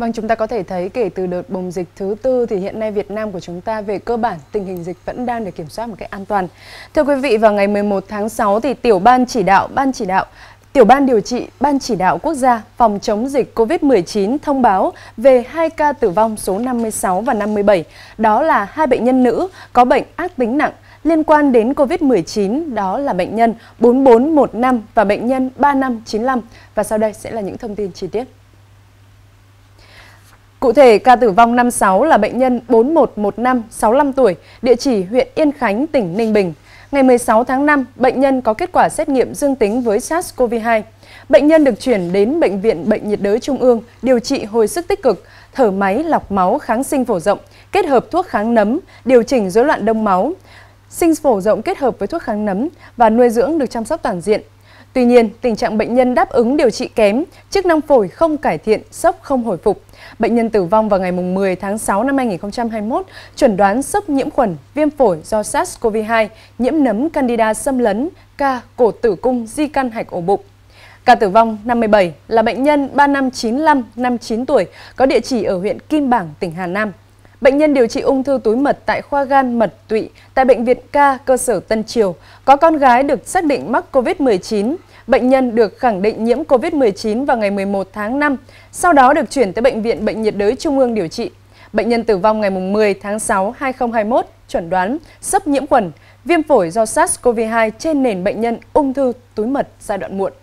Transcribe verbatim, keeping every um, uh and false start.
Vâng, chúng ta có thể thấy kể từ đợt bùng dịch thứ tư thì hiện nay Việt Nam của chúng ta về cơ bản tình hình dịch vẫn đang được kiểm soát một cách an toàn. Thưa quý vị, vào ngày mười một tháng sáu thì tiểu ban chỉ đạo, ban chỉ đạo Tiểu ban điều trị Ban chỉ đạo quốc gia phòng chống dịch Covid mười chín thông báo về hai ca tử vong số năm mươi sáu và năm mươi bảy. Đó là hai bệnh nhân nữ có bệnh ác tính nặng liên quan đến Covid mười chín, đó là bệnh nhân bốn bốn một năm và bệnh nhân ba năm chín lăm. Và sau đây sẽ là những thông tin chi tiết. Cụ thể, ca tử vong năm sáu là bệnh nhân bốn một một năm, sáu mươi lăm tuổi, địa chỉ huyện Yên Khánh, tỉnh Ninh Bình. Ngày mười sáu tháng năm, bệnh nhân có kết quả xét nghiệm dương tính với SARS-xê o vê hai. Bệnh nhân được chuyển đến Bệnh viện Bệnh nhiệt đới Trung ương điều trị hồi sức tích cực, thở máy lọc máu kháng sinh phổ rộng, kết hợp thuốc kháng nấm, điều chỉnh rối loạn đông máu, sinh phổ rộng kết hợp với thuốc kháng nấm và nuôi dưỡng được chăm sóc toàn diện. Tuy nhiên, tình trạng bệnh nhân đáp ứng điều trị kém, chức năng phổi không cải thiện, sốc không hồi phục. Bệnh nhân tử vong vào ngày mười tháng sáu năm hai nghìn không trăm hai mươi mốt, chẩn đoán sốc nhiễm khuẩn, viêm phổi do SARS-xê o vê hai, nhiễm nấm Candida xâm lấn, ca cổ tử cung di căn hạch ổ bụng. Ca tử vong năm mươi bảy là bệnh nhân ba năm chín lăm, năm mươi chín tuổi, có địa chỉ ở huyện Kim Bảng, tỉnh Hà Nam. Bệnh nhân điều trị ung thư túi mật tại khoa gan mật tụy tại Bệnh viện Ca cơ sở Tân Triều, có con gái được xác định mắc Covid mười chín. Bệnh nhân được khẳng định nhiễm Covid mười chín vào ngày mười một tháng năm, sau đó được chuyển tới Bệnh viện Bệnh nhiệt đới Trung ương điều trị. Bệnh nhân tử vong ngày mười tháng sáu năm hai nghìn không trăm hai mươi mốt, chẩn đoán sốc nhiễm khuẩn, viêm phổi do SARS-xê o vê hai trên nền bệnh nhân ung thư túi mật giai đoạn muộn.